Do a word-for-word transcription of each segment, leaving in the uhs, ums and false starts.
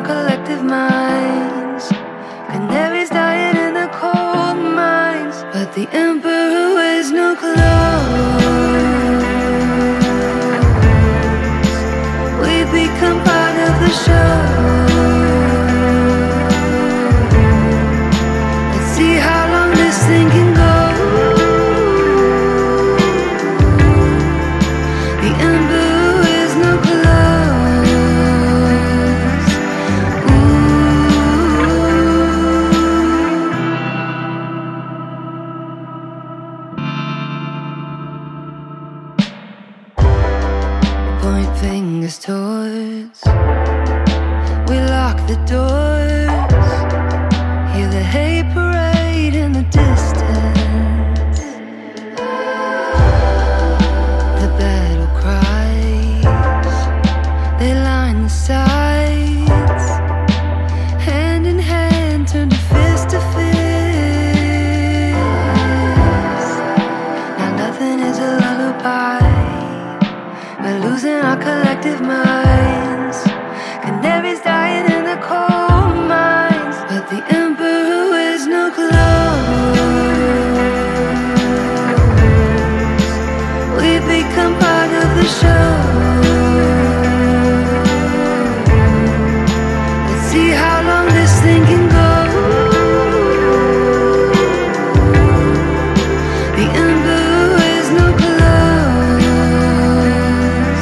collective minds. Canaries dying in the coal mines, but the emperor wears no clothes. We've become part of the show. Let's see how long this thing can go. The emperor wears no clothes. Ooh. Point fingers towards, we lock the doors, hear the hate parade in the distance. The battle cries, they line the sides, hand in hand, turn to fist to fist. Now nothing is a lullaby, we're losing our collective minds. Canaries dying in the coal mines, but the emperor wears no clothes. We've become part of the show. Let's see how long this thing can go. The emperor wears no clothes.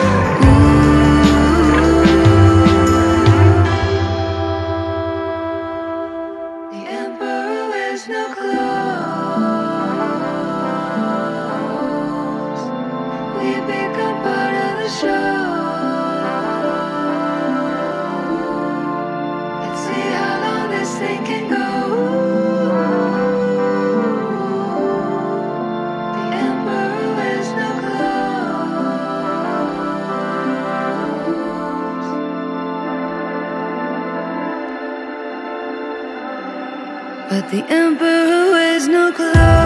Ooh. The emperor wears no clothes. We become part of the show. Let's see how long this thing can go. The emperor wears no clothes. But the emperor wears no clothes.